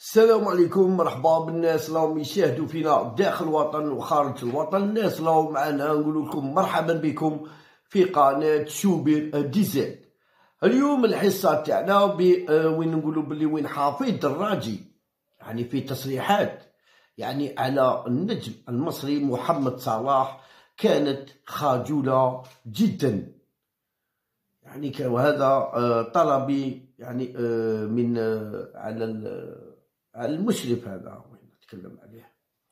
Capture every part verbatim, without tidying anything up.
السلام عليكم، مرحبا بالناس راهم يشاهدوا فينا داخل الوطن وخارج الوطن. الناس راهم معنا، نقول لكم مرحبا بكم في قناة شوبير دي زد. اليوم الحصة تاعنا وين نقولوا بلي وين حفيظ دراجي يعني في تصريحات يعني على النجم المصري محمد صلاح كانت خجولة جدا. يعني وهذا طلبي يعني من على على المشرف هذا وين نتكلم عليه،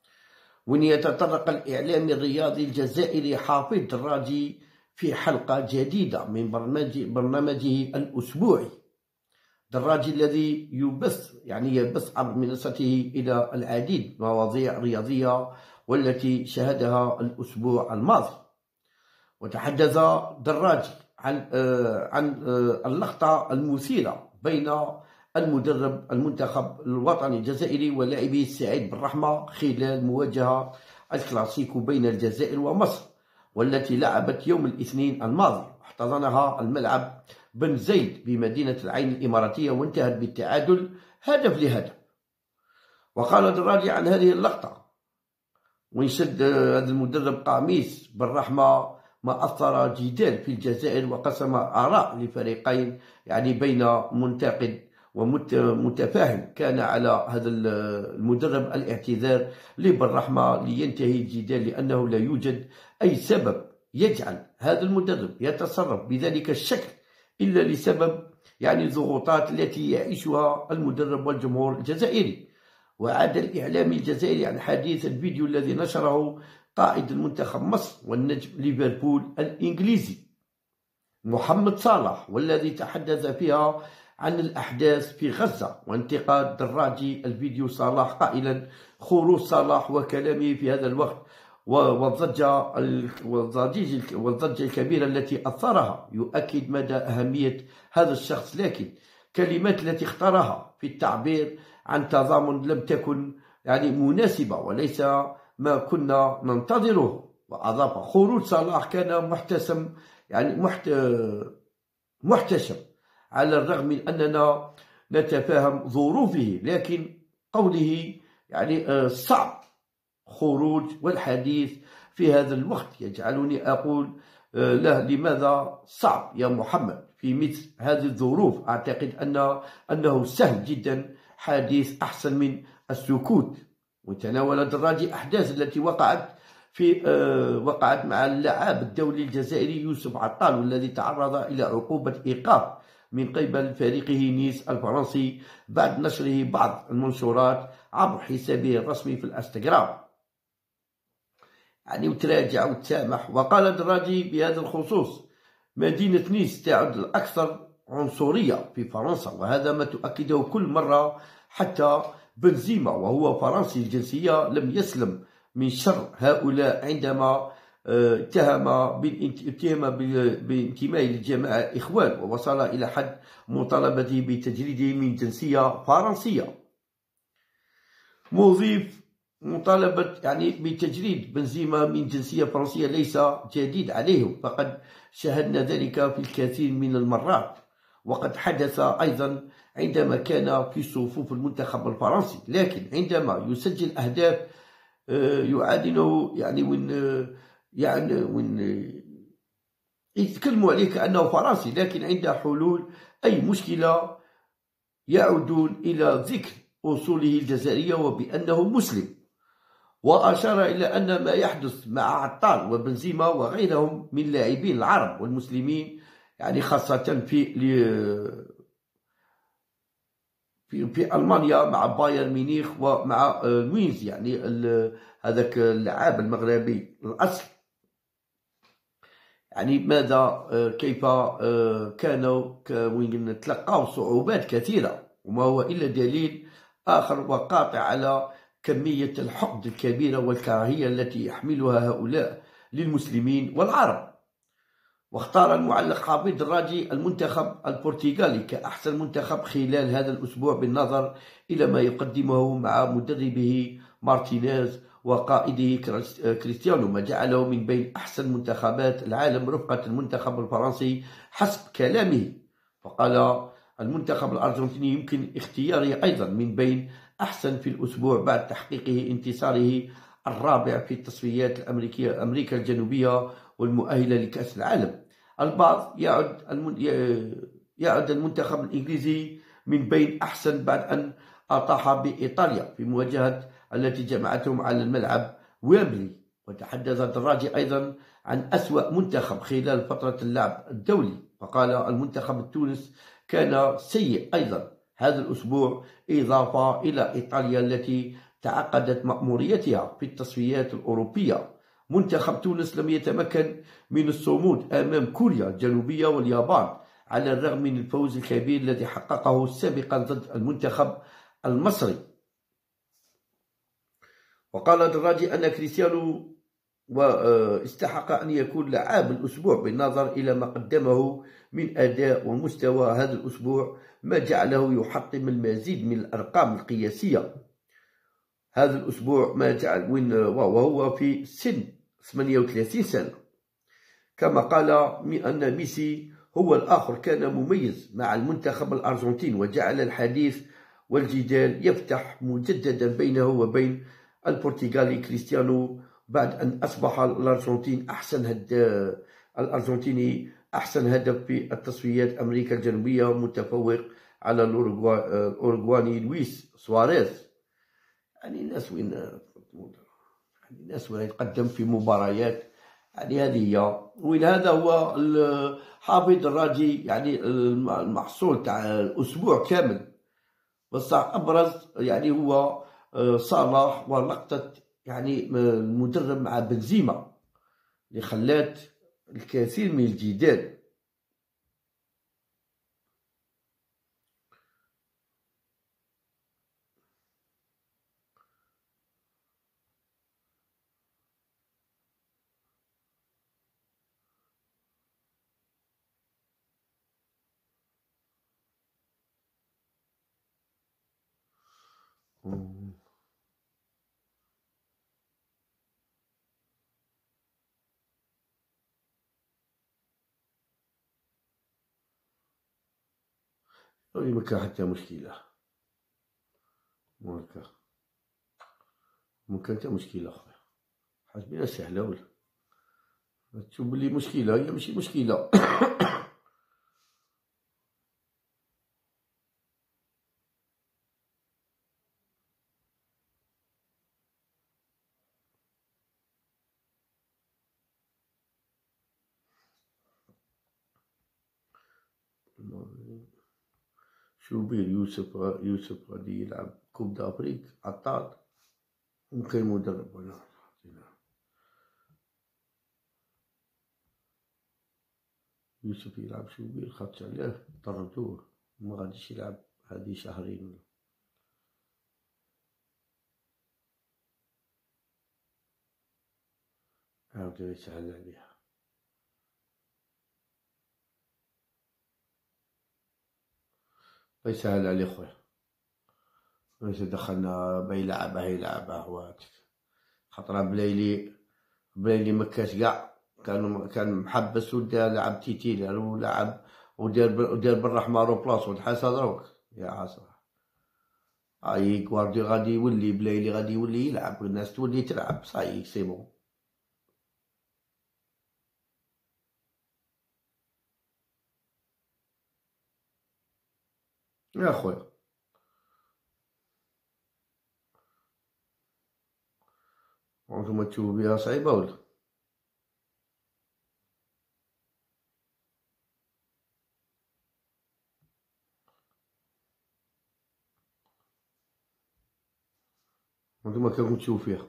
وين يتطرق الإعلامي الرياضي الجزائري حفيظ دراجي في حلقة جديدة من برنامج برنامجه الأسبوعي. دراجي الذي يبث يعني يبث عبر منصته إلى العديد من المواضيع الرياضية والتي شهدها الأسبوع الماضي. وتحدث دراجي عن عن اللقطة المثيرة بين المدرب المنتخب الوطني الجزائري ولاعبه سعيد بالرحمة خلال مواجهة الكلاسيكو بين الجزائر ومصر، والتي لعبت يوم الاثنين الماضي، احتضنها الملعب بن زيد بمدينة العين الإماراتية وانتهت بالتعادل هدف لهدف. وقال دراجي عن هذه اللقطة ويشد هذا المدرب قميص بالرحمة ما أثر جدال في الجزائر وقسم آراء لفريقين، يعني بين منتقد ومتفاهم. كان على هذا المدرب الاعتذار لبالرحمة لينتهي الجدال، لأنه لا يوجد أي سبب يجعل هذا المدرب يتصرف بذلك الشكل إلا لسبب يعني الضغوطات التي يعيشها المدرب والجمهور الجزائري. وعاد الإعلامي الجزائري عن حديث الفيديو الذي نشره قائد المنتخب مصر والنجم ليفربول الإنجليزي محمد صلاح، والذي تحدث فيها عن الأحداث في غزة، وانتقاد دراجي الفيديو صلاح قائلا خروج صلاح وكلامه في هذا الوقت والضجة والضجة الكبيرة التي أثرها يؤكد مدى أهمية هذا الشخص، لكن كلمات التي اختارها في التعبير عن تضامن لم تكن يعني مناسبة وليس ما كنا ننتظره. وأضاف خروج صلاح كان محتسم يعني محت... محتشم على الرغم من أننا نتفاهم ظروفه، لكن قوله يعني صعب خروج والحديث في هذا الوقت يجعلني أقول له لماذا صعب يا محمد في مثل هذه الظروف؟ أعتقد أن أنه سهل جدا حديث أحسن من السكوت. وتناول دراجي أحداث التي وقعت في آه وقعت مع اللاعب الدولي الجزائري يوسف عطال، والذي تعرض إلى عقوبة إيقاف من قبل فريقه نيس الفرنسي بعد نشره بعض المنشورات عبر حسابه الرسمي في الانستغرام. يعني وتراجع وتسامح. وقال دراجي بهذا الخصوص مدينة نيس تعد الأكثر عنصرية في فرنسا، وهذا ما تؤكده كل مرة حتى بنزيما وهو فرنسي الجنسية لم يسلم من شر هؤلاء عندما اتهم اتهم بانتمائه للجماعة إخوان، ووصل إلى حد مطالبته بتجريده من جنسية فرنسية، مضيف مطالبة يعني بتجريد بنزيما من جنسية فرنسية ليس جديد عليهم، فقد شاهدنا ذلك في الكثير من المرات، وقد حدث أيضا عندما كان في صفوف المنتخب الفرنسي. لكن عندما يسجل أهداف يعادله يعني وين يعني وين يتكلموا عليه كأنه فرنسي، لكن عند حلول أي مشكلة يعودون إلى ذكر أصوله الجزائرية وبأنه مسلم. وأشار إلى أن ما يحدث مع عطال وبنزيما وغيرهم من لاعبين العرب والمسلمين يعني خاصة في في في ألمانيا مع بايرن ميونخ ومع وينز، يعني هذاك اللاعب المغربي الأصل، يعني ماذا كيف كانوا وين تلقوا صعوبات كثيرة، وما هو إلا دليل آخر وقاطع على كمية الحقد الكبيرة والكراهية التي يحملها هؤلاء للمسلمين والعرب. واختار المعلق حفيظ دراجي المنتخب البرتغالي كأحسن منتخب خلال هذا الأسبوع بالنظر إلى ما يقدمه مع مدربه مارتينيز وقائده كريستيانو، ما جعله من بين أحسن منتخبات العالم رفقة المنتخب الفرنسي حسب كلامه. وقال المنتخب الأرجنتيني يمكن اختياره أيضا من بين أحسن في الأسبوع بعد تحقيقه انتصاره الرابع في التصفيات الأمريكية أمريكا الجنوبية والمؤهلة لكأس العالم. البعض يعد يعد المنتخب الإنجليزي من بين أحسن بعد أن أطاح بإيطاليا في مواجهة التي جمعتهم على الملعب ويمبلي. وتحدث دراجي أيضا عن أسوأ منتخب خلال فترة اللعب الدولي، فقال المنتخب التونس كان سيء أيضا هذا الأسبوع، إضافة إلى إيطاليا التي تعقدت مأموريتها في التصفيات الأوروبية. منتخب تونس لم يتمكن من الصمود أمام كوريا الجنوبية واليابان على الرغم من الفوز الكبير الذي حققه سابقا ضد المنتخب المصري. وقال دراجي أن كريستيانو واستحق أن يكون لاعب الأسبوع بالنظر إلى ما قدمه من أداء ومستوى هذا الأسبوع، ما جعله يحطم المزيد من الأرقام القياسية هذا الأسبوع، ما جعل وهو في سن ثمانية وثلاثين سنة. كما قال أن ميسي هو الآخر كان مميز مع المنتخب الأرجنتين، وجعل الحديث والجدال يفتح مجددا بينه وبين البرتغالي كريستيانو بعد أن أصبح الأرجنتين أحسن هد... الأرجنتيني أحسن هدف في التصفيات أمريكا الجنوبية، متفوق على الأوروغواني لويس سواريز. يعني الناس وين يعني الناس وين يتقدم في مباريات، يعني هذه هي وين هذا هو حافظ دراجي، يعني المحصول تاع الأسبوع كامل. بصح أبرز يعني هو صلاح ولقطة يعني المدرب مع بنزيما اللي خلات الكثير من الجدال. ما كان حتى مشكلة، ما كان ما كان حتى مشكلة خويا، حاسبينها سهلة ولا تشوف بلي مشكلة هي ماشي مشكلة. شوبير يوسف يوسف غادي يلعب كوب دافريك عطال، ممكن مدرب ولا يوسف يلعب شوبير خاطش عليه طردوه، ما غاديش يلعب هادي شهرين. عاود يسهل عليها. يسهل عليه خويا، واش دخلنا با يلعبها يلعبها هواتك، خاطر بلايلي بلايلي مكاش قاع، كان كان محبس ودا لعب تيتيلر ولعب ودار ودار بالرحمة رو بلاص ونحاس دروك يا عصا. اي كواردي غادي يولي بلايلي غادي يولي يلعب والناس تولي تلعب صاي سي بون. يا خويا وانتم تشوفوا بها صعيبة ولا؟ وانتم كيفكم تشوفوا فيها؟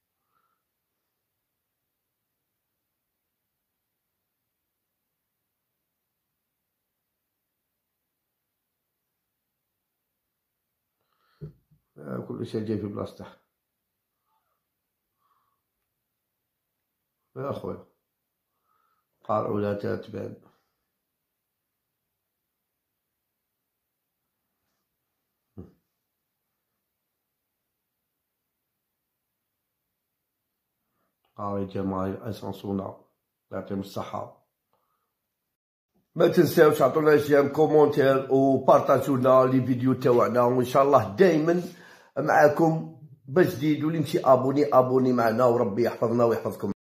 كل شيء جاي في بلاصته يا خويا، قارع ولا تتبان. قاري جماعة اسانسونا يعطيهم الصحة. ما تنساوش عطونا جيم كومونتير وبارطاجونا لي فيديو تاوعنا، وان شاء الله دائما معاكم بجديد، واللي مشي ابوني ابوني معنا، وربي يحفظنا ويحفظكم.